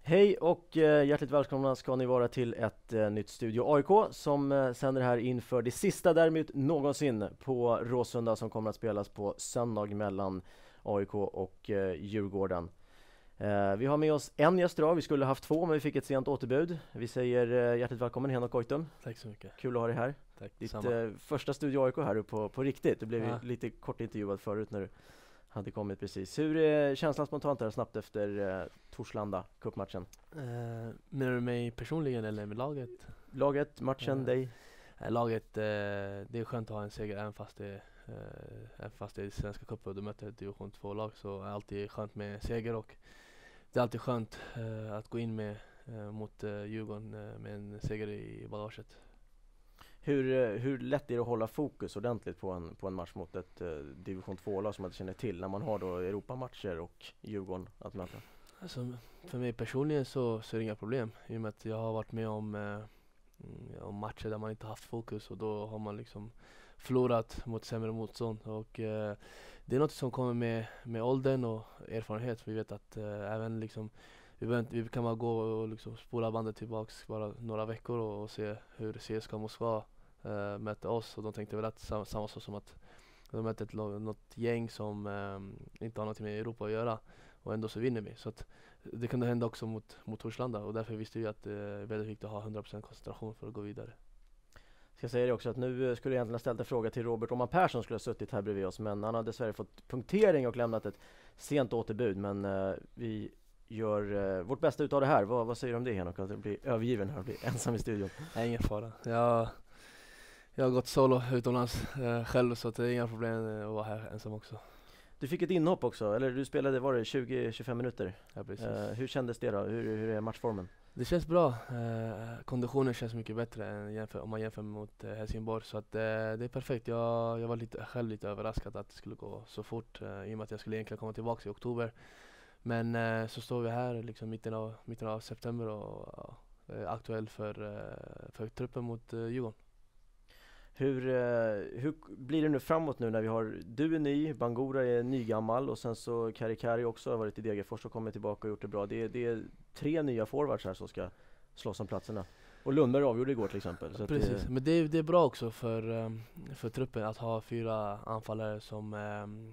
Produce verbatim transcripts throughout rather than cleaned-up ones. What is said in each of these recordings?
Hej och eh, hjärtligt välkomna ska ni vara till ett eh, nytt Studio A I K som eh, sänder här inför det sista derbyt någonsin på Råsunda som kommer att spelas på söndag mellan A I K och eh, Djurgården. Eh, vi har med oss en gäst idag, vi skulle haft två men vi fick ett sent återbud. Vi säger eh, hjärtligt välkommen Henok Goitom. Tack så mycket. Kul att ha dig här. Tack, Ditt samma. eh, första Studio A I K här på, på riktigt. Du blev Ja. lite kort intervjuad förut när du hade kommit precis. Hur är känslan spontant här snabbt efter eh, Torslanda cupmatchen? Eh, menar du mig personligen eller med laget? Laget, matchen, Ja. dig? Eh, laget, eh, det är skönt att ha en seger även fast det, eh, även fast det är Svenska cupen och du möter ett division två-lag, så är det alltid skönt med seger, och det är alltid skönt eh, att gå in med eh, mot eh, Djurgården eh, med en seger i bagaget. Hur, eh, hur lätt är det att hålla fokus ordentligt på en, på en match mot ett eh, division två-lag som man inte känner till när man har då Europamatcher och Djurgården att möta? Alltså, för mig personligen så, så är det inga problem, i och med att jag har varit med om, eh, mm, om matcher där man inte haft fokus, och då har man liksom förlorat mot sämre motstånd, och eh, det är något som kommer med, med åldern och erfarenhet. Vi vet att eh, även liksom vi, vet, vi kan bara gå och liksom spola bandet tillbaks bara några veckor och, och se hur C S K A Moskva eh, mötte oss, och de tänkte väl att samma, samma sak som att de mötte ett, lag- något gäng som eh, inte har något med Europa att göra, och ändå så vinner vi. Så att det kunde hända också mot, mot Torslanda, och därför visste vi att det är väldigt viktigt att ha hundra procent koncentration för att gå vidare. Ska jag säga det också att nu eh, skulle jag egentligen ha ställt en fråga till Robert Åman Persson skulle ha suttit här bredvid oss, men han har dessvärre fått punktering och lämnat ett sent återbud, men eh, vi gör eh, vårt bästa utav det här. Vad, vad säger du om det Henok? Att bli övergiven här och bli ensam i studion? Nej, ingen fara. Jag, jag har gått solo utomlands eh, själv, så att det är inga problem eh, att vara här ensam också. Du fick ett inhopp också, eller du spelade, var det tjugo till tjugofem minuter? Ja, precis. Eh, hur kändes det då? Hur, hur är matchformen? Det känns bra. Eh, konditionen känns mycket bättre än jämför, om man jämför mot eh, Helsingborg, så att, eh, det är perfekt. Jag, jag var lite, själv lite överraskad att det skulle gå så fort, eh, i och med att jag skulle egentligen komma tillbaka i oktober. Men eh, så står vi här liksom mitten av, mitten av september och ja, är aktuell för, eh, för truppen mot eh, Djurgården. Hur, eh, hur blir det nu framåt nu när vi har, du är ny, Bangura är nygammal och sen så Karikari också har varit i Degerfors och kommit tillbaka och gjort det bra. Det är, det är tre nya forwards här som ska slåss om platserna. Och Lundberg avgjorde igår till exempel. Så Precis, det, men det är, det är bra också för, um, för truppen att ha fyra anfallare som, um,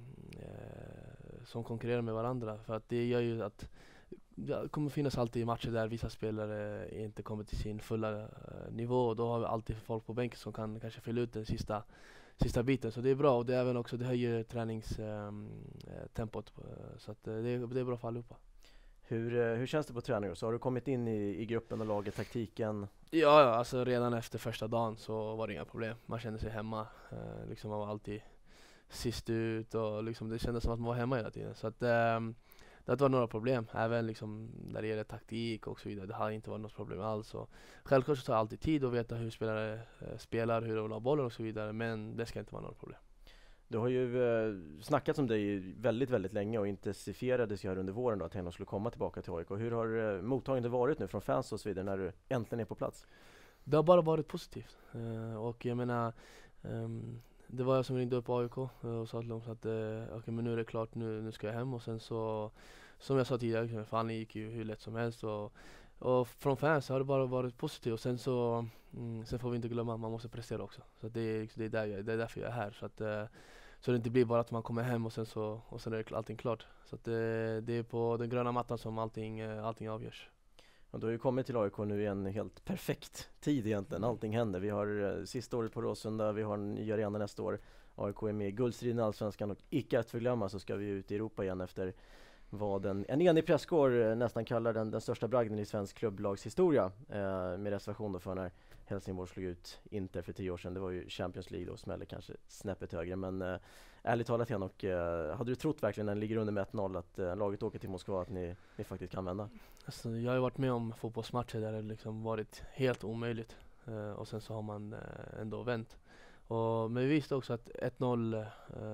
eh, som konkurrerar med varandra. För att det gör ju att det kommer finnas alltid matcher där vissa spelare inte kommer till sin fulla uh, nivå, och då har vi alltid folk på bänken som kan kanske fylla ut den sista, sista biten. Så det är bra, och det är även också, det höjer träningstempot, um, uh, så att uh, det, är, det är bra för allihopa. hur, eh, hur känns det på träning då? Så har du kommit in i, i gruppen och laget, taktiken? Ja, ja, alltså redan efter första dagen så var det inga problem. Man kände sig hemma, uh, liksom man var alltid sist ut, och liksom det kändes som att man var hemma hela tiden. Så att um, det var några problem, även liksom när det gäller taktik och så vidare. Det har inte varit något problem alls. Och självklart så tar det alltid tid att veta hur spelare eh, spelar, hur de vill ha bollen och så vidare, men det ska inte vara några problem. Du har ju eh, snackat om dig väldigt, väldigt länge och intensifierades ju här under våren då att Henok skulle komma tillbaka till A I K. Hur har eh, mottagandet varit nu från fans och så vidare när du äntligen är på plats? Det har bara varit positivt. Uh, och jag menar, um, det var jag som ringde upp A I K och sa till dem att uh, okay, men nu är det klart, nu, nu ska jag hem. Och sen så, som jag sa tidigare, fan, det gick ju hur lätt som helst. Och, och från fans har det bara varit positivt. Och sen så mm, sen får vi inte glömma att man måste prestera också. Så det är, det är, där jag, det är därför jag är här. Så att uh, så det inte blir bara att man kommer hem och sen så och sen är allting klart. Så att det, det är på den gröna mattan som allting, allting avgörs. Och du har ju kommit till A I K nu i en helt perfekt tid egentligen. Allting händer. Vi har uh, sista året på Råsunda, vi har en ny arena nästa år. A I K är med i guldstriden i Allsvenskan och icke att förglömma så ska vi ut i Europa igen efter vad en, en enig presskår uh, nästan kallar den, den största bragden i svensk klubblagshistoria. Uh, med reservation då för när Helsingborg slog ut Inter för tio år sedan. Det var ju Champions League då, smäller kanske snäppet högre. Men uh, ärligt talat Henok, uh, hade du trott verkligen när ni ligger under med ett noll att uh, laget åker till Moskva att ni, ni faktiskt kan vända? Alltså, jag har ju varit med om fotbollsmatcher där det liksom varit helt omöjligt. Uh, och sen så har man uh, ändå vänt. Och, men vi visste också att ett noll, uh,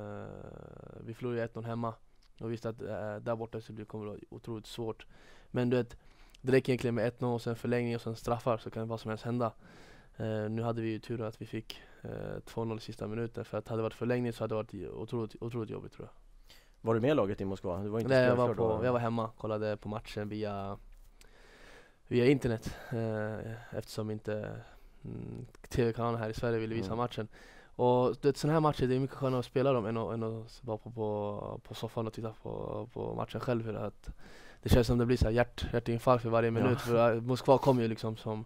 vi förlorade ett noll hemma. Och vi visste att uh, där borta så det kommer det vara otroligt svårt. Men du vet, det räcker egentligen med ett noll och sen förlängning och sen straffar, så kan vad som helst hända. Uh, nu hade vi ju tur att vi fick uh, två noll i sista minuten, för att hade det varit förlängning så hade det varit otroligt, otroligt jobbigt, tror jag. Var du med laget i Moskva? Du var inte Nej, jag var, spelklar på, då? jag var hemma, kollade på matchen via via internet eh, eftersom inte mm, tv-kanalen här i Sverige ville visa Mm. matchen. Och det, sådana här matcher, det är mycket skönare att spela dem än att, än att vara på, på, på soffan och titta på, på matchen själv. För att det känns som det blir så här hjärt, hjärtinfarkt för varje minut. Ja. För Moskva kom ju liksom som,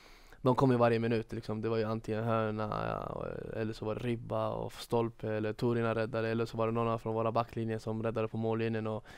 de kom ju varje minut liksom. Det var ju antingen hörna, ja, eller så var det ribba och stolpe, eller Torina räddade, eller så var det någon från våra backlinjer som räddade på mållinjen. Och,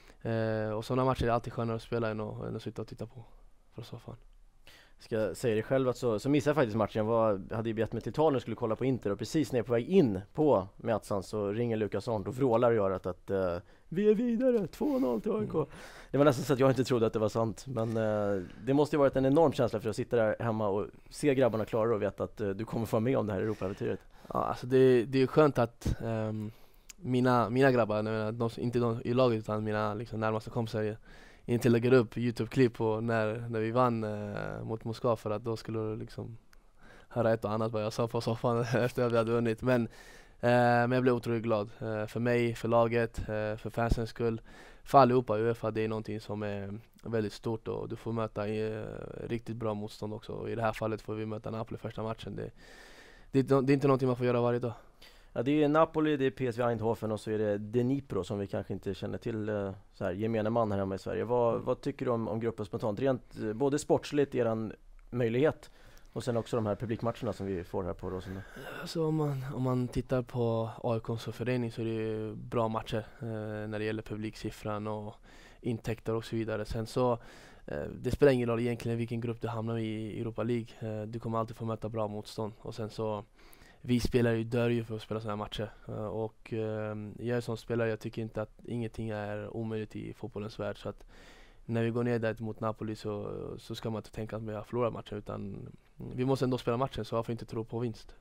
eh, och sådana matcher är alltid skönare att spela än att, än att sitta och titta på från soffan. Ska jag säga det själv att så, så missade jag faktiskt matchen. Jag var, hade ju bett mig till Italien och skulle kolla på Inter, och precis när jag är på väg in på Meazza så ringer Lukas Arndt och vrålar och gör att, att uh, vi är vidare, två noll till A I K. Mm. Det var nästan så att jag inte trodde att det var sant, men uh, det måste ju varit en enorm känsla för att sitta där hemma och se grabbarna klara och veta att uh, du kommer få vara med om det här Europa-äventyret. Ja, alltså det, det är skönt att um, mina, mina grabbar, jag menar, de, inte de i laget utan mina liksom, närmaste kompisar, inte lägger upp Youtube-klipp på när, när vi vann eh, mot Moskva, för att då skulle du liksom höra ett och annat vad jag sa på soffan efter att vi hade vunnit. Men, eh, men jag blev otroligt glad. Eh, för mig, för laget, eh, för fansens skull, för allihopa. UEFA, det är någonting som är väldigt stort och du får möta eh, riktigt bra motstånd också. Och i det här fallet får vi möta Napoli första matchen. Det, det, det är inte någonting man får göra varje dag. Ja, det är Napoli, det är P S V Eindhoven och så är det Dnipro som vi kanske inte känner till eh, så här, gemene man här hemma i Sverige. Vad, mm. vad tycker du om, om gruppen spontant? Rent eh, både sportsligt, eran möjlighet, och sen också de här publikmatcherna som vi får här på Råsunda. Alltså om man, om man tittar på A I K som förening så är det bra matcher eh, när det gäller publiksiffran och intäkter och så vidare. Sen så eh, det spelar ingen roll egentligen vilken grupp du hamnar i i Europa League. Eh, du kommer alltid få möta bra motstånd, och sen så vi spelar ju dör ju för att spela sådana här matcher. Uh, och uh, jag är som spelare, jag tycker inte att ingenting är omöjligt i fotbollens värld. Så att när vi går ner där mot Napoli så, så ska man inte tänka att vi har förlorat matchen, utan vi måste ändå spela matchen, så varför inte tro på vinst?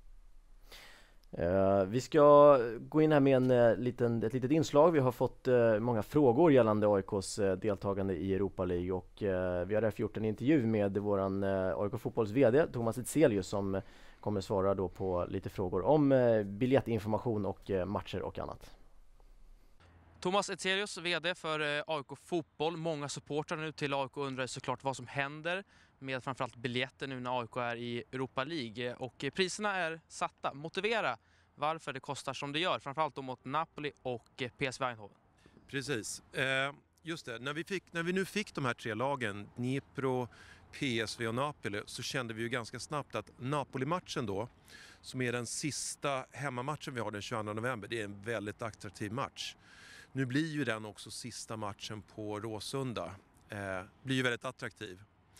Uh, vi ska gå in här med en, uh, liten, ett litet inslag. Vi har fått uh, många frågor gällande A I K:s uh, deltagande i Europa League, och uh, vi har därför gjort en intervju med våran uh, A I K Fotbolls V D Thomas Etzelius som uh, kommer svara då på lite frågor om uh, biljettinformation och uh, matcher och annat. Thomas Etzelius, V D för uh, A I K Fotboll. Många supportrar nu till A I K undrar såklart vad som händer med framförallt biljetter nu när A I K är i Europa League, och priserna är satta. Motivera varför det kostar som det gör, framförallt då mot Napoli och P S V Eindhoven. Precis, eh, just det. När vi, fick, när vi nu fick de här tre lagen, Dnipro, P S V och Napoli, så kände vi ju ganska snabbt att Napoli-matchen då, som är den sista hemmamatchen vi har den tjugoandra november, det är en väldigt attraktiv match. Nu blir ju den också sista matchen på Råsunda, eh, blir ju väldigt attraktiv.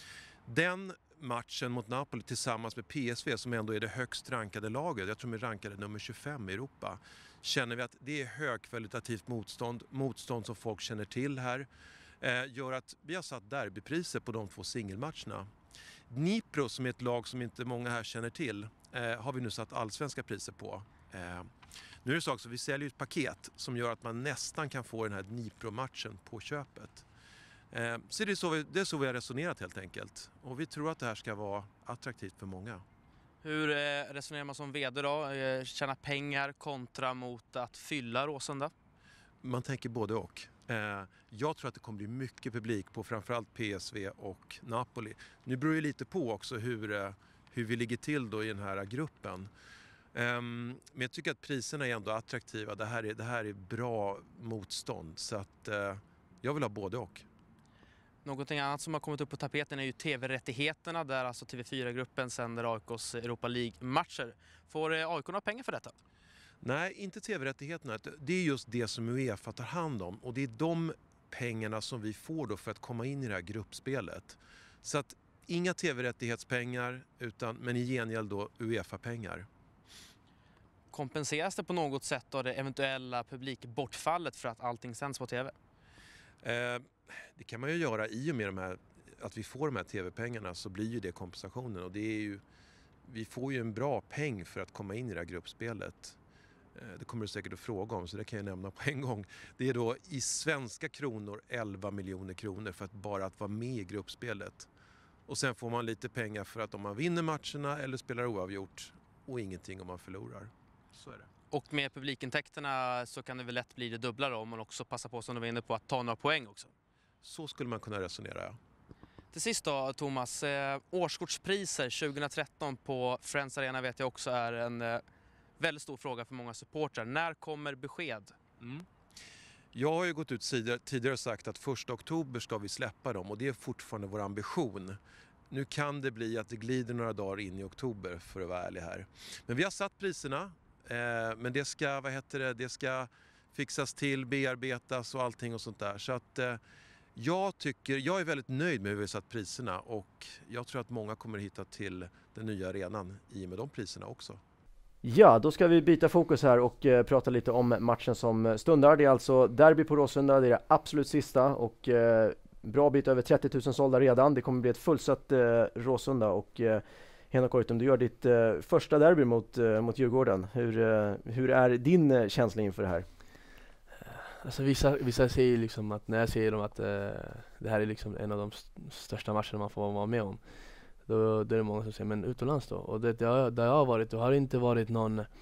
Den matchen mot Napoli tillsammans med P S V, som ändå är det högst rankade laget, jag tror de är rankade nummer tjugofem i Europa, känner vi att det är högkvalitativt motstånd, motstånd som folk känner till här, eh, gör att vi har satt derbypriser på de två singelmatcherna. Dnipro, som är ett lag som inte många här känner till, eh, har vi nu satt allsvenska priser på. Eh, nu är det så också, vi säljer ett paket som gör att man nästan kan få den här Dnipro-matchen på köpet. Så det är, så vi, det är så vi har resonerat helt enkelt. Och vi tror att det här ska vara attraktivt för många. Hur resonerar man som vd då? Tjäna pengar kontra mot att fylla Råsunda? Man tänker både och. Jag tror att det kommer bli mycket publik på framförallt P S V och Napoli. Nu beror det lite på också hur, hur vi ligger till då i den här gruppen. Men jag tycker att priserna är ändå attraktiva. Det här är, det här är bra motstånd. Så att jag vill ha både och. Någonting annat som har kommit upp på tapeten är ju tv-rättigheterna, där alltså T V fyra-gruppen sänder A I K:s Europa League-matcher. Får A I K några pengar för detta? Nej, inte tv-rättigheterna. Det är just det som UEFA tar hand om, och det är de pengarna som vi får då för att komma in i det här gruppspelet. Så att inga tv-rättighetspengar, utan, men i gengäld då UEFA-pengar. Kompenseras det på något sätt av det eventuella publikbortfallet för att allting sänds på tv? Eh, det kan man ju göra i och med de här, att vi får de här tv-pengarna, så blir ju det kompensationen, och det är ju, vi får ju en bra peng för att komma in i det här gruppspelet. Eh, det kommer du säkert att fråga om, så det kan jag nämna på en gång. Det är då i svenska kronor elva miljoner kronor för att bara att vara med i gruppspelet. Och sen får man lite pengar för att om man vinner matcherna eller spelar oavgjort, och ingenting om man förlorar. Så är det. Och med publikintäkterna så kan det väl lätt bli det dubbla då, om man också passar på, som du var inne på, att ta några poäng också. Så skulle man kunna resonera, ja. Till sist då, Thomas, eh, årskortspriser tjugohundratretton på Friends Arena vet jag också är en eh, väldigt stor fråga för många supportrar. När kommer besked? Mm. Jag har ju gått ut tidigare, tidigare och sagt att första oktober ska vi släppa dem och det är fortfarande vår ambition. Nu kan det bli att det glider några dagar in i oktober för att vara ärlig här. Men vi har satt priserna, eh, men det ska, vad heter det, det ska fixas till, bearbetas och allting och sånt där. Så att eh, jag tycker, jag är väldigt nöjd med hur vi har satt priserna och jag tror att många kommer hitta till den nya arenan i och med de priserna också. Ja, då ska vi byta fokus här och eh, prata lite om matchen som stundar. Det är alltså derby på Råsunda, det är det absolut sista och eh, bra bit över trettio tusen sålda redan. Det kommer bli ett fullsatt eh, Råsunda och eh, Henok Goitom, du gör ditt eh, första derby mot, eh, mot Djurgården. Hur, eh, hur är din eh, känsla inför det här? Alltså vissa, vissa säger liksom att när jag säger dem att eh, det här är liksom en av de st- största matcherna man får vara med om, då, då är det många som säger, men utomlands då? Och det, där, där jag har varit, det har inte varit någon eh,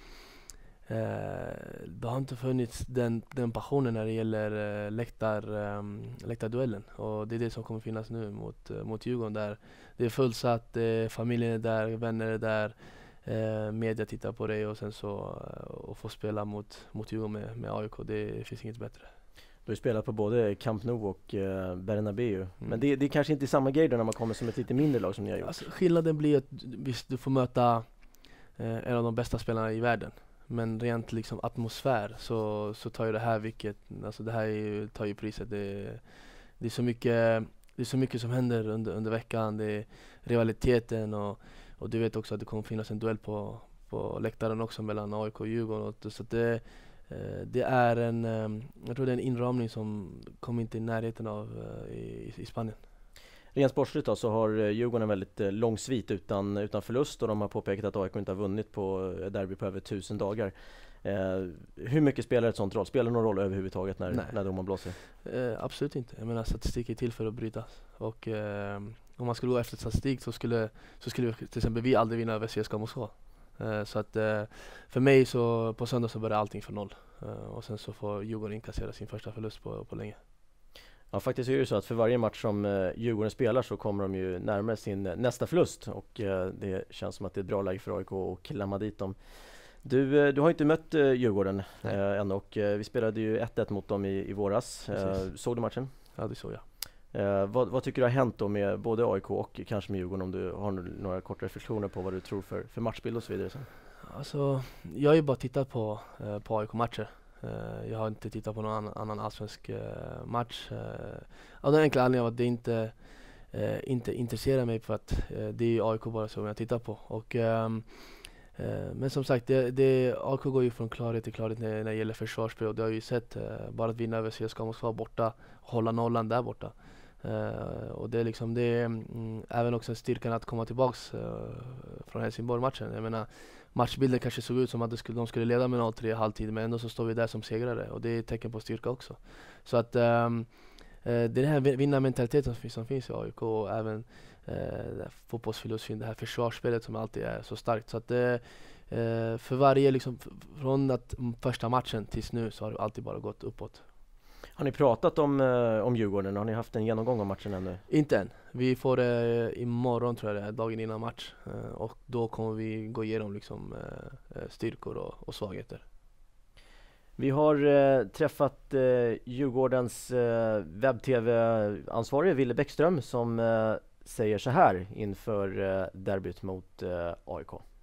det har inte funnits den, den passionen när det gäller eh, läktar, eh, läktarduellen, och det är det som kommer finnas nu mot, eh, mot Djurgården, där det är fullsatt, eh, familjen är där, vänner är där, eh, media tittar på dig och sen så eh, och få spela mot, mot Djurgården med, med A I K, det finns inget bättre. Du har spelat på både Camp Nou och eh, Bernabéu, Mm. men det, det är kanske inte samma grej då när man kommer som ett lite mindre lag som ni har gjort. Alltså, skillnaden blir att visst, du får möta eh, en av de bästa spelarna i världen, men rent liksom atmosfär så, så tar ju det här vilket, alltså det här är ju, tar ju priset. Det, det är så mycket, det är så mycket som händer under, under veckan, det är rivaliteten och, och du vet också att det kommer finnas en duell på, på läktaren också mellan A I K och Djurgården, och, så att det, eh, det är en, eh, jag tror det är en inramning som kommer inte i närheten av eh, i, i Spanien. Rent sportsligt då, så har Djurgården en väldigt eh, lång svit utan, utan förlust och de har påpekat att A I K inte har vunnit på eh, derby på över tusen dagar. Eh, hur mycket spelar ett sånt roll? Spelar det någon roll överhuvudtaget när, när domaren blåser? Eh, absolut inte. Jag menar, statistik är till för att brytas. Och eh, om man skulle gå efter statistik så skulle, så skulle vi, till exempel vi aldrig vinna över C S K A Moskva. Eh, så att eh, för mig så på söndag så börjar allting för noll. Eh, och sen så får Djurgården inkassera sin första förlust på, på länge. Ja, faktiskt är det så att för varje match som eh, Djurgården spelar så kommer de ju närmare sin eh, nästa förlust och eh, det känns som att det är ett bra läge för A I K att klamma dit dem. Du, eh, du har inte mött eh, Djurgården eh, än och eh, vi spelade ju ett ett mot dem i, i våras. Eh, såg du matchen? Ja, det såg jag. Eh, vad, vad tycker du har hänt då med både A I K och kanske med Djurgården, om du har några korta reflektioner på vad du tror för, för matchbild och så vidare sen? Alltså, jag har ju bara tittat på, eh, på A I K-matcher. Uh, jag har inte tittat på någon annan, annan allsvensk uh, match. Uh, av den enkla anledningen att det inte, uh, inte intresserar mig, för att uh, det är A I K bara som jag tittar på. Och, um, uh, men som sagt, det, det, A I K går ju från klarhet till klarhet när, när det gäller försvarsspel. Och det har ju sett, uh, bara att vinna över C S K A Moskva borta, hålla nollan där borta. Uh, och det är liksom, det är mm, även också styrkan att komma tillbaks uh, från Helsingborg-matchen. Jag menar, matchbilden kanske såg ut som att de skulle, de skulle leda med noll tre i halvtid, men ändå så står vi där som segrare, och det är ett tecken på styrka också. Så att um, uh, det är den här vinnarmentaliteten som, som finns i A I K, och även uh, fotbollsfilosofin, det här försvarsspelet som alltid är så starkt. Så att uh, uh, för varje, liksom, från att första matchen tills nu så har det alltid bara gått uppåt. Har ni pratat om, eh, om Djurgården? Har ni haft en genomgång av matchen ännu? Inte än. Vi får det eh, imorgon, tror jag det är, dagen innan match. Eh, och då kommer vi gå igenom liksom, eh, styrkor och, och svagheter. Vi har eh, träffat eh, Djurgårdens eh, webb-tv-ansvarige Ville Bäckström som eh, säger så här inför eh, derbyt mot eh, A I K.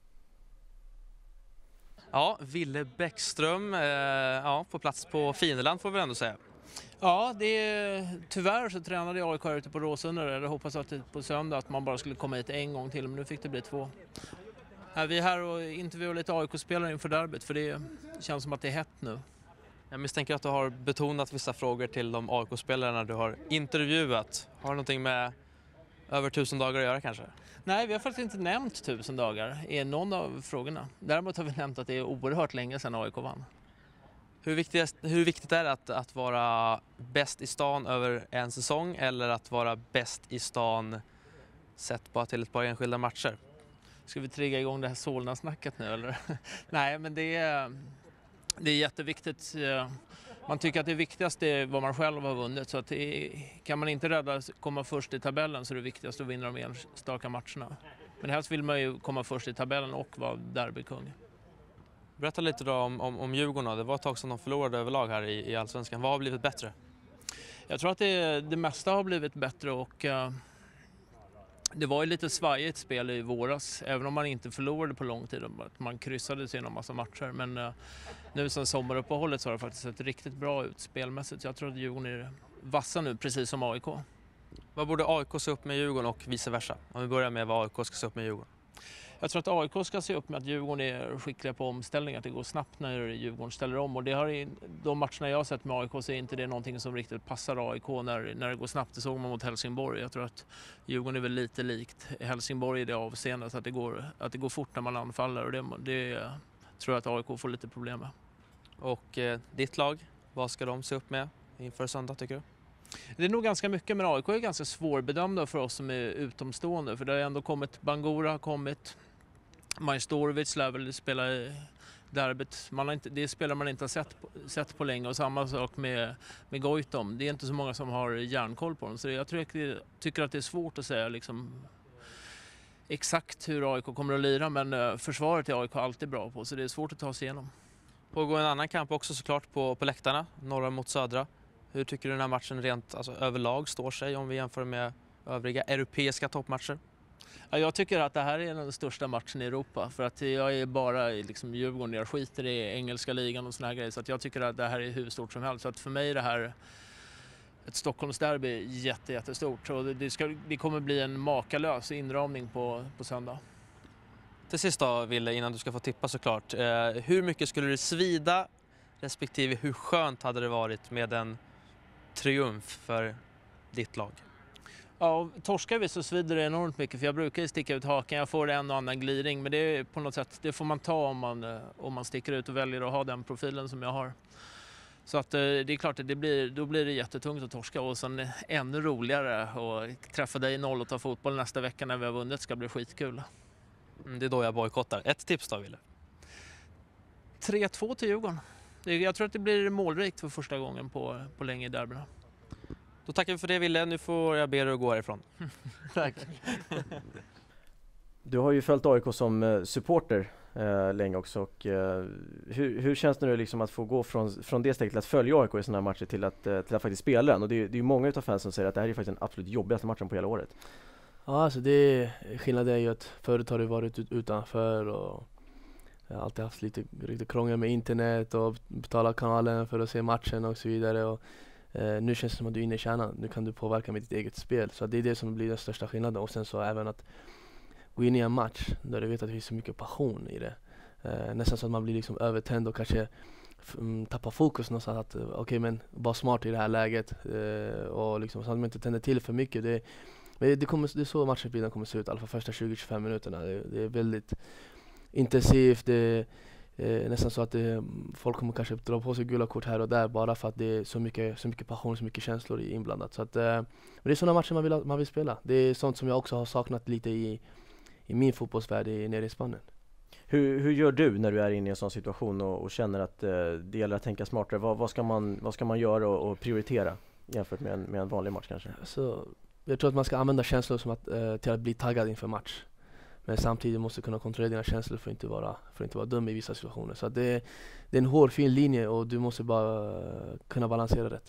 Ja, Ville Bäckström, eh, ja, på plats på Fiendeland får vi ändå säga. Ja, det är, tyvärr så tränade jag A I K ute på Råsunda. Jag hoppas att på söndag att man bara skulle komma hit en gång till, men nu fick det bli två. Ja, vi är här och intervjuar lite A I K-spelare inför derbyt, för det känns som att det är hett nu. Jag misstänker att du har betonat vissa frågor till de A I K-spelarna du har intervjuat. Har det någonting med över tusen dagar att göra kanske? Nej, vi har faktiskt inte nämnt tusen dagar i någon av frågorna. Däremot har vi nämnt att det är oerhört länge sedan A I K vann. Hur viktigt, hur viktigt är det att, att vara bäst i stan över en säsong, eller att vara bäst i stan sett bara till ett par enskilda matcher? Ska vi trigga igång det här Solna-snacket nu eller? Nej, men det är, det är jätteviktigt man tycker att det viktigaste är vad man själv har vunnit. Så att det är, kan man inte rädda komma först i tabellen så är det viktigast att vinna de enstaka matcherna. Men helst vill man ju komma först i tabellen och vara derbykung. Berätta lite då om, om, om Djurgården. Det var ett tag sedan de förlorade överlag här i, i Allsvenskan. Vad har blivit bättre? Jag tror att det, det mesta har blivit bättre och uh, det var ju lite svajigt spel i våras. Även om man inte förlorade på lång tid. Man kryssade sig i en massa matcher. Men uh, nu sen sommaruppehållet så har det faktiskt sett riktigt bra ut spelmässigt. Jag tror att Djurgården är vassa nu, precis som A I K. Vad borde A I K se upp med Djurgården och vice versa? Om vi börjar med vad A I K ska se upp med Djurgården. Jag tror att A I K ska se upp med att Djurgården är skickliga på omställningar. Att det går snabbt när Djurgården ställer om. Och det har i de matcherna jag har sett med A I K så är inte det någonting som riktigt passar A I K när, när det går snabbt. Det såg man mot Helsingborg. Jag tror att Djurgården är väl lite likt Helsingborg i det avseendet. Att det går, att det går fort när man anfaller. Och det, det tror jag att A I K får lite problem med. Och eh, ditt lag, vad ska de se upp med inför söndag tycker du? Det är nog ganska mycket, men A I K är ganska svårbedömda för oss som är utomstående. För det har ändå kommit, Bangura har kommit, Majstorovic lär väl spela i derbyt. Man har inte, det spelar man inte har sett på, sett på länge och samma sak med, med Goitom. Det är inte så många som har järnkoll på dem. Så jag tror, tycker att det är svårt att säga liksom, exakt hur A I K kommer att lira, men försvaret är A I K alltid bra på så det är svårt att ta sig igenom. Pågår en annan kamp också såklart på, på läktarna, norra mot södra. Hur tycker du den här matchen rent alltså, överlag står sig om vi jämför med övriga europeiska toppmatcher? Ja, jag tycker att det här är den största matchen i Europa för att jag är bara liksom Djurgården, jag skiter i engelska ligan och såna här grejer så att jag tycker att det här är hur stort som helst. Så att för mig är det här ett Stockholmsderby jätte, jättestort och det, ska, det kommer bli en makalös inramning på, på söndag. Till sist då, Ville, innan du ska få tippa såklart. Eh, hur mycket skulle det svida respektive hur skönt hade det varit med en triumf för ditt lag? Ja, torskar vi så svider det enormt mycket för jag brukar ju sticka ut hakan. Jag får en och annan glidning men det är på något sätt, det får man ta om man, om man sticker ut och väljer att ha den profilen som jag har. Så att det är klart att det blir, då blir det jättetungt att torska och sen ännu roligare att träffa dig i noll och ta fotboll nästa vecka när vi har vunnit ska bli skitkul. Mm, det är då jag bojkottar. Ett tips då, Ville? tre två till Djurgården. Jag tror att det blir målrikt för första gången på, på länge i derbyna. Då tackar vi för det, Ville. Nu får jag be dig att gå härifrån. Tack. Du har ju följt A I K som supporter eh, länge också och eh, hur, hur känns det nu liksom att få gå från, från det steget till att följa A I K i sådana här matcher till att, till att faktiskt spela den? Och det är ju det är många utav fans som säger att det här är faktiskt den absolut jobbigaste matchen på hela året. Ja, alltså det är, skillnaden är ju att förut har det varit ut, utanför och jag har alltid haft lite, lite krångel med internet och betala kanalen för att se matchen och så vidare. Och, eh, nu känns det som att du är inne i kärnan. Nu kan du påverka med ditt eget spel. Så det är det som blir den största skillnaden. Och sen så även att gå in i en match där du vet att det finns så mycket passion i det. Eh, nästan så att man blir liksom övertänd och kanske um, tappar fokus någonstans. Att okej, okay, men var smart i det här läget. Eh, och liksom, så att man inte tänder till för mycket. Det, men det, kommer, det är så matchen kommer se ut. I alla fall första tjugo till tjugofem minuterna. Det, det är väldigt intensivt. Det är nästan så att det, folk kommer kanske dra på sig gula kort här och där bara för att det är så mycket, så mycket passion, så mycket känslor inblandat. Så att, eh, men det är sådana matcher man vill, man vill spela. Det är sånt som jag också har saknat lite i, i min fotbollsvärld i, nere i Spanien. Hur, hur gör du när du är inne i en sån situation och, och känner att eh, det gäller att tänka smartare? Vad, vad, ska, man, vad ska man göra och, och prioritera jämfört med en, med en vanlig match kanske? Så, jag tror att man ska använda känslor som att, eh, till att bli taggad inför match. Men samtidigt måste kunna kontrollera dina känslor för att inte vara, för att inte vara dum i vissa situationer. Så att det, det är en hård, fin linje och du måste bara kunna balansera rätt.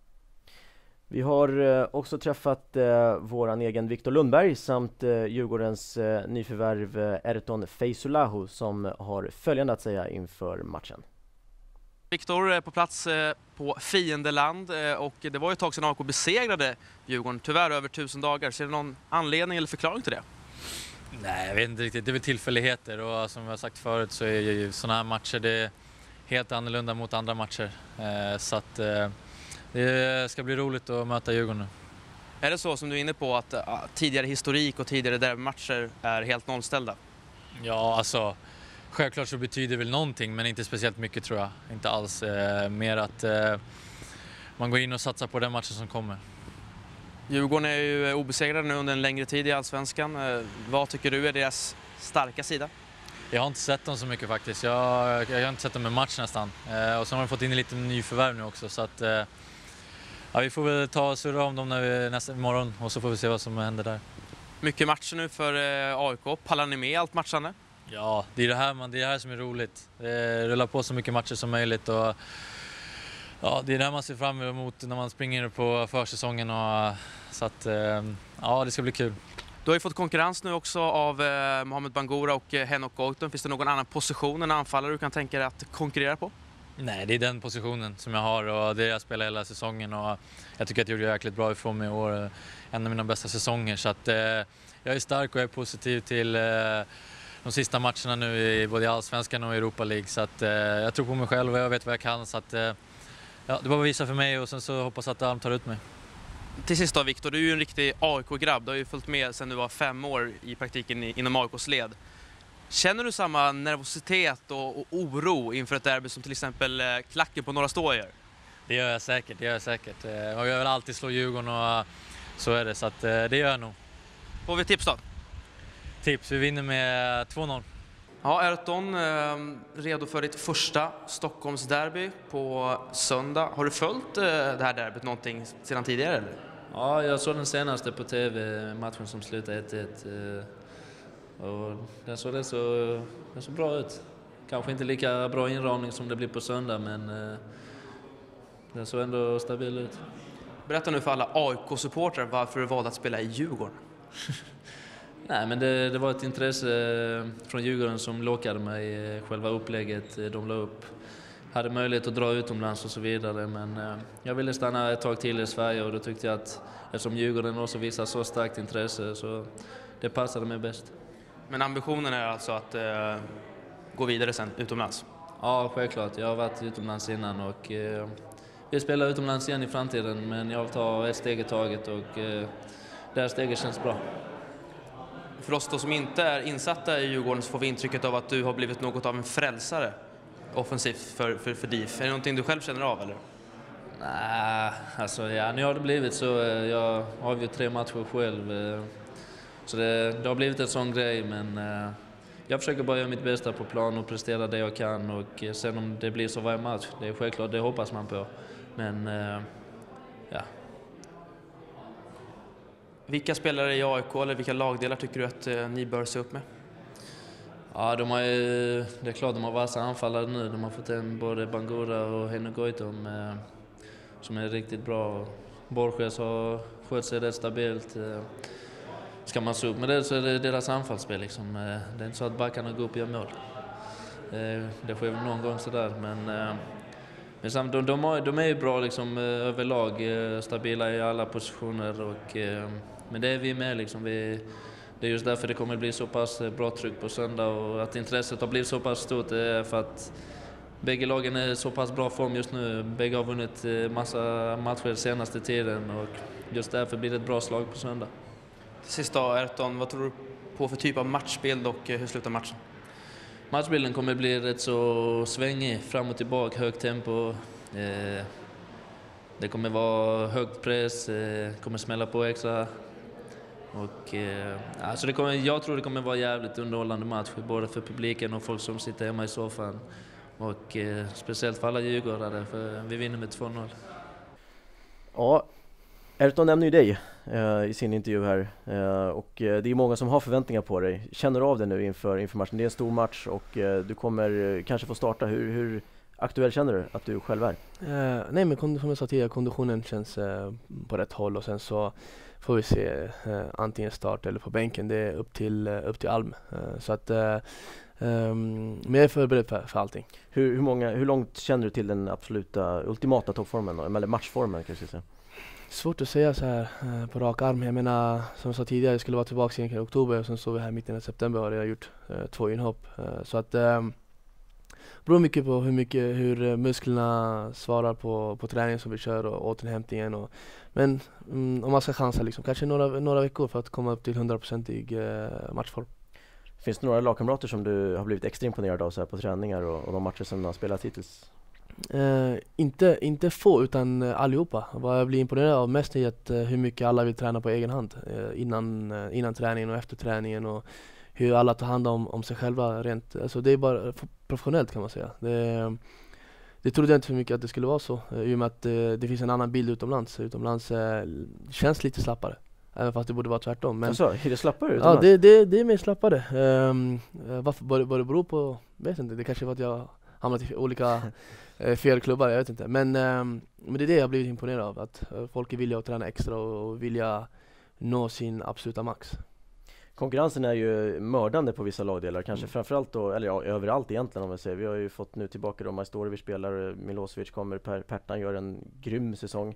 Vi har eh, också träffat eh, våran egen Victor Lundberg samt eh, Djurgårdens eh, nyförvärv eh, Erton Feyzulahu som har följande att säga inför matchen. Victor är på plats eh, på fiendeland eh, och det var ju ett tag sedan A I K besegrade Djurgården, tyvärr över tusen dagar. Ser du någon anledning eller förklaring till det? Nej, jag vet inte riktigt. Det är väl tillfälligheter och som jag har sagt förut så är ju sådana här matcher det är helt annorlunda mot andra matcher. Eh, så att eh, det ska bli roligt att möta Djurgården nu. Är det så som du är inne på att uh, tidigare historik och tidigare derbymatcher är helt nollställda? Ja, alltså självklart så betyder det väl någonting men inte speciellt mycket tror jag. Inte alls. Eh, mer att eh, man går in och satsar på den matchen som kommer. Djurgården är ju obesegrade nu under en längre tid i Allsvenskan. Vad tycker du är deras starka sida? Jag har inte sett dem så mycket faktiskt. Jag, jag har inte sett dem i match nästan. Eh, och så har de fått in lite nyförvärv nu också. Så att, eh, ja, vi får väl ta och surra om dem när vi, nästa morgon och så får vi se vad som händer där. Mycket matcher nu för eh, A I K. Pallar ni med allt matchande? Ja, det är det här, man, det är det här som är roligt. Eh, rulla på så mycket matcher som möjligt. Och, ja, det är det här man ser fram emot när man springer på försäsongen. Och, så att, eh, ja, det ska bli kul. Du har ju fått konkurrens nu också av eh, Mohamed Bangura och eh, Henok Goitom. Finns det någon annan position, en anfallare du kan tänka dig att konkurrera på? Nej, det är den positionen som jag har och det jag spelar hela säsongen. Och jag tycker att jag gjorde jäkligt bra ifrån mig i år. En av mina bästa säsonger. Så att, eh, jag är stark och jag är positiv till eh, de sista matcherna nu i både Allsvenskan och Europa League. Så att, eh, jag tror på mig själv och jag vet vad jag kan. Så att, eh, ja, det var att visa för mig och sen så hoppas att Alm tar ut mig. Till sist då, Viktor, du är ju en riktig A I K-grabb. Du har ju följt med sedan du var fem år i praktiken inom A I K:s led. Känner du samma nervositet och, och oro inför ett derby som till exempel eh, klacken på Norra Stå gör? Det gör jag säkert, det gör jag säkert. Och jag vill alltid slå Djurgården och så är det, så att, det gör jag nog. Får vi tips då? Tips, vi vinner med två noll. Ja, Ayrton, eh, redo för ditt första Stockholmsderby på söndag. Har du följt eh, det här derbyt någonting sedan tidigare eller? Ja, jag såg den senaste på tv, matchen som slutade ett ett. Eh, och den såg, det så, den såg bra ut. Kanske inte lika bra inramning som det blir på söndag, men eh, den såg ändå stabil ut. Berätta nu för alla A I K-supportrar varför du valde att spela i Djurgården. Nej, men det, det var ett intresse från Djurgården som lockade mig, själva upplägget de la upp. Hade möjlighet att dra utomlands och så vidare, men eh, jag ville stanna ett tag till i Sverige och då tyckte jag att eftersom Djurgården också visar så starkt intresse så det passade mig bäst. Men ambitionen är alltså att eh, gå vidare sen utomlands? Ja, självklart. Jag har varit utomlands innan och eh, vi spelar utomlands igen i framtiden, men jag vill ta ett steg i taget och eh, det här steget känns bra. För oss då som inte är insatta i Djurgården så får vi intrycket av att du har blivit något av en frälsare offensivt för, för, för D I F. Är det någonting du själv känner av eller? Nej, alltså ja, nu har det blivit så. Eh, jag har avgjort tre matcher själv. Eh, så det, det har blivit en sån grej, men eh, jag försöker bara göra mitt bästa på plan och prestera det jag kan och eh, sen om det blir så varje match, det är självklart, det hoppas man på. Men eh, ja. Vilka spelare i A I K eller vilka lagdelar tycker du att eh, ni bör se upp med? Ja, de har ju, det är klart de har vassa anfallare nu. De har fått en både Bangura och Henok Goitom eh, som är riktigt bra. Borges har skött sig rätt stabilt. Eh, ska man se upp med det så är det deras anfallsspel liksom. Eh, det är inte så att backarna går upp och gör mål. Eh, det sker väl någon gång sådär, men eh, men samt, de, de, har, de är ju bra liksom, överlag, stabila i alla positioner. Och, men det är vi med. Liksom, vi, det är just därför det kommer att bli så pass bra tryck på söndag och att intresset har blivit så pass stort är för att bägge lagen är så pass bra form just nu. Bägge har vunnit massa matcher senaste tiden och just därför blir det ett bra slag på söndag. Sist då, Ayrton, vad tror du på för typ av matchbild och hur slutar matchen? Matchbilden kommer att bli rätt så svängig, fram och tillbaka, högt tempo. Eh, det kommer vara högt press, eh, kommer smälla på extra. Och, eh, alltså det kommer, jag tror det kommer vara jävligt underhållande match, både för publiken och folk som sitter hemma i soffan. Och eh, speciellt för alla djurgårdare, för vi vinner med två noll. Ja, Ayrton nämner ju dig eh, i sin intervju här eh, och eh, det är många som har förväntningar på dig. Känner du av det nu inför, inför matchen? Det är en stor match och eh, du kommer eh, kanske få starta. Hur, hur aktuell känner du att du själv är? Eh, nej, men som jag sa tidigare, konditionen känns eh, på rätt håll och sen så får vi se eh, antingen start eller på bänken. Det är upp till, eh, upp till Alm. Eh, så att, eh, um, men jag är förberedd för, för allting. Hur, hur, många, hur långt känner du till den absoluta ultimata toppformen då? Eller matchformen kanske jag säga? Svårt att säga så här eh, på rak arm. Jag menar, som jag sa tidigare, jag skulle vara tillbaka i oktober och sen står vi här mitten av september och jag har gjort eh, två inhopp. Eh, så att eh, beror mycket på hur mycket hur musklerna svarar på, på träningen som vi kör och återhämtningen. Och, men mm, om man ska chansa liksom, kanske några, några veckor för att komma upp till hundraprocentig eh, matchform. Finns det några lagkamrater som du har blivit extra imponerad av så här på träningar och, och de matcher som du har spelat hittills? Eh, inte, inte få utan allihopa. Vad jag blir imponerad av mest är att, eh, hur mycket alla vill träna på egen hand eh, innan, eh, innan träningen och efter träningen och hur alla tar hand om, om sig själva rent, alltså det är bara professionellt kan man säga. Det, det trodde jag inte för mycket att det skulle vara så, i och med att det, det finns en annan bild utomlands. Utomlands eh, känns lite slappare, även fast det borde vara tvärtom. Men, alltså, är det slappare ja, utomlands? det, det, det är mer slappare. Um, varför, vad, vad det beror på, vet inte. Det kanske var att jag hamnat i olika eh, fel klubbar, jag vet inte. Men, um, men det är det jag har blivit imponerad av, att uh, folk är villiga att träna extra och, och vilja nå sin absoluta max. Konkurrensen är ju mördande på vissa lagdelar, kanske Mm. framförallt då, eller ja, överallt egentligen om man säger. Vi har ju fått nu tillbaka då Majstorovic spelar, Milosevic kommer, per, Pertan gör en grym säsong.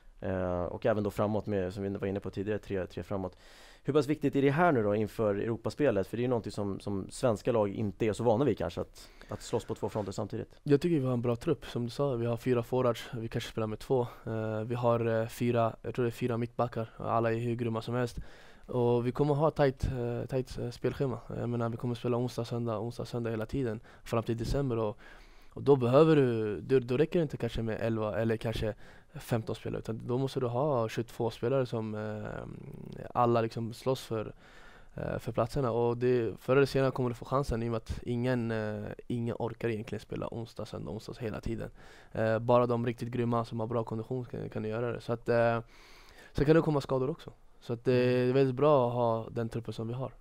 Eh, och även då framåt med, som vi var inne på tidigare, tre, tre framåt. Hur pass viktigt är det här nu då inför Europaspelet? För det är ju någonting som, som svenska lag inte är så vana vid kanske, att, att slåss på två fronter samtidigt. Jag tycker vi har en bra trupp, som du sa. Vi har fyra forwards, vi kanske spelar med två. Uh, vi har uh, fyra, jag tror det är fyra mittbackar, alla är hur grymma som helst. Och vi kommer ha ett tajt, uh, tajt uh, spelschema. Jag menar, vi kommer spela onsdag, söndag, onsdag, söndag hela tiden fram till december. Och, och då behöver du, då, då räcker det inte kanske med elva eller kanske femton spelare, utan då måste du ha tjugotvå spelare som uh, alla liksom slåss för, uh, för platserna. Och det, förr eller senare kommer du få chansen, i och med att ingen, uh, ingen orkar egentligen spela onsdag, söndag, onsdag hela tiden. Uh, bara de riktigt grymma som har bra kondition kan, kan göra det. Så att, uh, så kan det komma skador också. Så att det är väldigt bra att ha den truppen som vi har.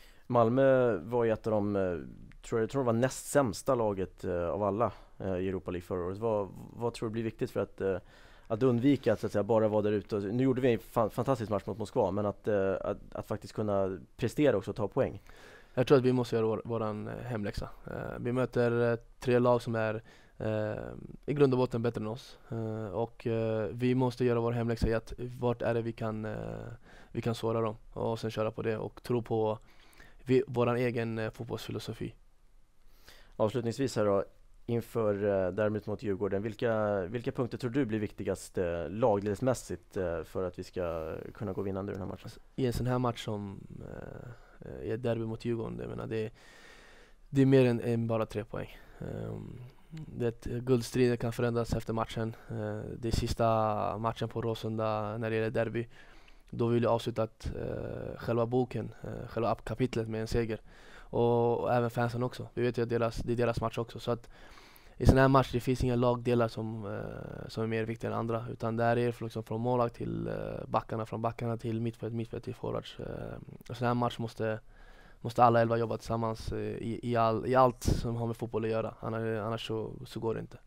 Malmö var ju ett av de, eh, tror jag, jag tror det var näst sämsta laget eh, av alla eh, i Europa League förra året. Vad, vad tror du blir viktigt för att, eh, att undvika att, så att säga, bara vara där ute? Och, nu gjorde vi en fa- fantastisk match mot Moskva, men att, eh, att, att faktiskt kunna prestera också och ta poäng. Jag tror att vi måste göra vår, våran eh, hemläxa. Uh, vi möter uh, tre lag som är uh, i grund och botten bättre än oss. Uh, och uh, vi måste göra vår hemläxa i att vart är det vi kan, uh, vi kan såra dem. Och sen köra på det och tro på vi, våran egen uh, fotbollsfilosofi. Avslutningsvis här då, inför uh, derbyt mot Djurgården, vilka, vilka punkter tror du blir viktigast uh, lagledningsmässigt uh, för att vi ska kunna gå vinnande i den här matchen? I en sån här match som uh, i ett derby mot Djurgården, jag menar, det, det är mer än, än bara tre poäng. Um, det, guldstriden kan förändras efter matchen. Uh, det är sista matchen på Råsunda när det gäller derby. Då vill jag avsluta att, uh, själva boken, uh, själva kapitlet med en seger. Och, och även fansen också. Vi vet ju att deras, det är deras match också. Så att i sån här match det finns inga lagdelar som, uh, som är mer viktiga än andra. Utan det är liksom från målvakt till uh, backarna, från backarna till mittfält, mittfält till forwards. Uh, och sån här match måste, måste alla elva jobba tillsammans uh, i, i, all, i allt som har med fotboll att göra. Annars, annars så, så går det inte.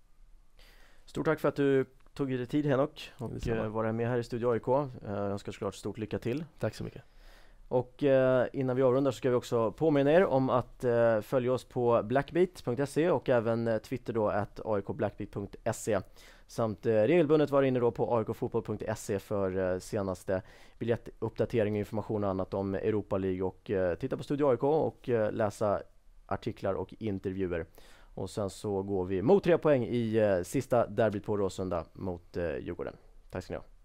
Stort tack för att du tog dig tid, Henok, och Detsamma. uh, var med här i Studio A I K. Uh, jag önskar såklart stort lycka till. Tack så mycket. Och eh, innan vi avrundar så ska vi också påminna er om att eh, följa oss på blackbeat punkt se och även eh, Twitter då at aikblackbeat punkt se, samt eh, regelbundet vara inne då på aikfotboll punkt se för eh, senaste biljettuppdatering och information och annat om Europa League, och eh, titta på Studio A I K och eh, läsa artiklar och intervjuer. Och sen så går vi mot tre poäng i eh, sista derbyt på Råsunda mot eh, Djurgården. Tack ska ni ha.